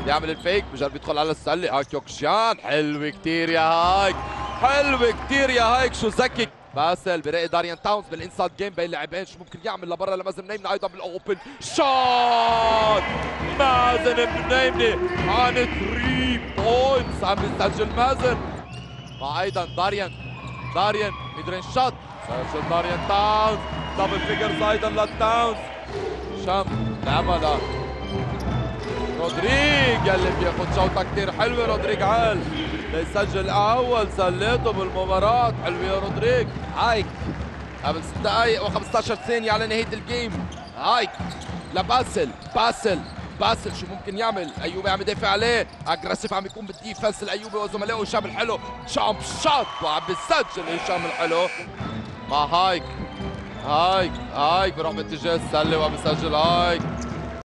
بيعمل الفيك، بجرب يدخل على السله. هايك يوكشيان حلو كتير يا هايك، حلو كتير يا هايك، شو ذكي. باسل بيلاقي داريان تاونز بالانسايد جيم بين لاعبين، شو ممكن يعمل لبرا لمازن منيمني ايضا بالاوبن شوت. مازن منيمني عن 3 بوينتس عم يسجل مازن، مع ايضا داريان ميدرين شوت، سجل داريان تاونز، دبل فيجرز ايضا للتاونز. شام لعبها رودريج يلي بياخد شوطه كثير حلوه. رودريج عال ليسجل اول سليته بالمباراه. حلوه يا رودريج. هايك قبل 6 دقائق و15 ثانيه على نهايه الجيم. هايك باسل شو ممكن يعمل؟ ايوبي عم يدافع عليه، اجريسيف عم يكون بالديفنس الايوبي وزملائه. هشام الحلو جامب شوت وعم بيسجل هشام الحلو مع هايك بيروح باتجاه السله وعم بيسجل هايك.